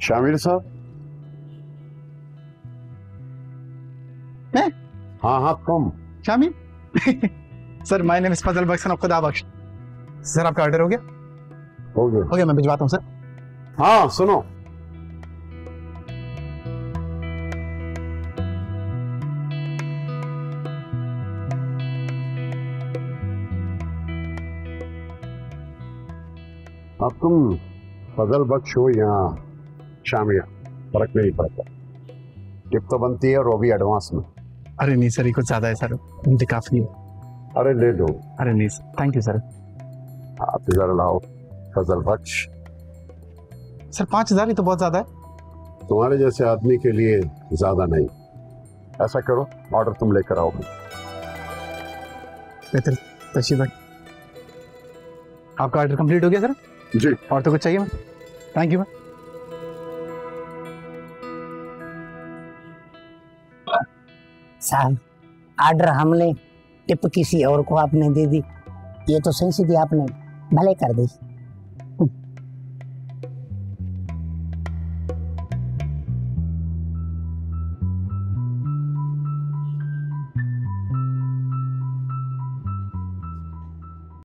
शामिर साहब। मैं? हाँ हाँ तुम। Shamir. Sir my name is Fazal Bakhsh, Khuda Bakhsh. Sir आपका ऑर्डर हो गया? हो गया। हो गया, मैं भिजवाता हूँ सर। हाँ सुनो, अब तुम फजल बख्श हो या शामिया, फर्क नहीं पड़ता। टिप तो बनती है और वो भी एडवांस में। अरे नहीं सर, ये कुछ ज्यादा है सर, मुझे काफी है। अरे ले लो। अरे नहीं सर, थैंक यू सर। आप इधर लाओ फजल बख्श। सर 5,000 ही तो बहुत ज्यादा है। तुम्हारे जैसे आदमी के लिए ज्यादा नहीं। ऐसा करो, ऑर्डर तुम लेकर आओगे। बेहतर तशीफ भाई, आपका ऑर्डर कंप्लीट हो गया सर? जी। और तो कुछ चाहिए मैं? Thank you ma'am. साहब ऑर्डर हमने, टिप किसी और को आपने दे दी। ये तो सही सीधी आपने भले कर दी।